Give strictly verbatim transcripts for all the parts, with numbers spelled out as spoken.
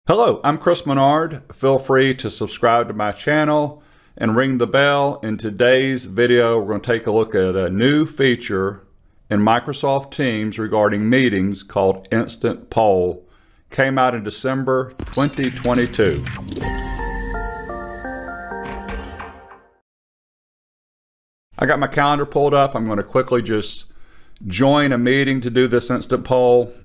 Hello, I'm Chris Menard. Feel free to subscribe to my channel and ring the bell. In today's video, we're going to take a look at a new feature in Microsoft Teams regarding meetings called Instant Poll. Came out in December twenty twenty-two. I got my calendar pulled up. I'm going to quickly just join a meeting to do this instant poll.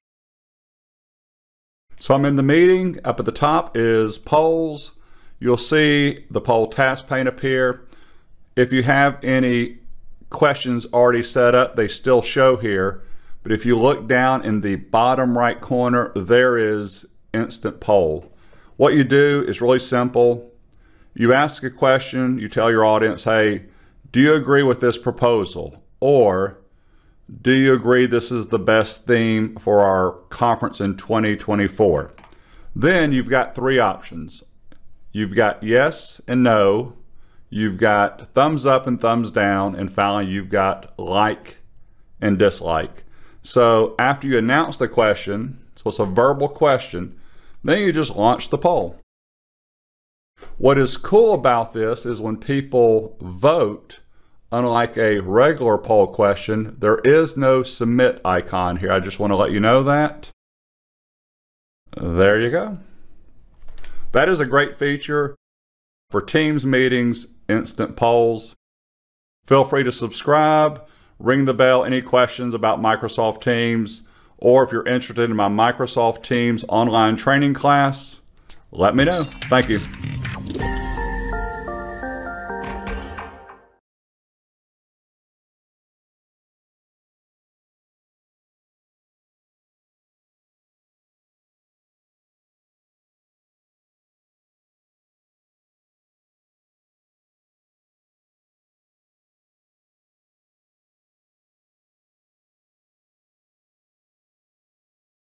So I'm in the meeting. Up at the top is polls. You'll see the poll task pane appear. If you have any questions already set up, they still show here. But if you look down in the bottom right corner, there is instant poll. What you do is really simple. You ask a question, you tell your audience, hey, do you agree with this proposal? Or do you agree this is the best theme for our conference in twenty twenty-four? Then you've got three options. You've got yes and no. You've got thumbs up and thumbs down. And finally, you've got like and dislike. So after you announce the question, so it's a verbal question, then you just launch the poll. What is cool about this is when people vote, unlike a regular poll question, there is no submit icon here. I just want to let you know that. There you go. That is a great feature for Teams meetings, instant polls. Feel free to subscribe, ring the bell, any questions about Microsoft Teams, or if you're interested in my Microsoft Teams online training class, let me know. Thank you.